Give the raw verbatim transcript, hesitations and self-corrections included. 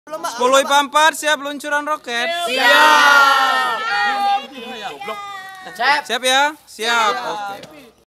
sepuluh I P A empat siap luncuran roket. Siap. Siap ya? Siap. Oke.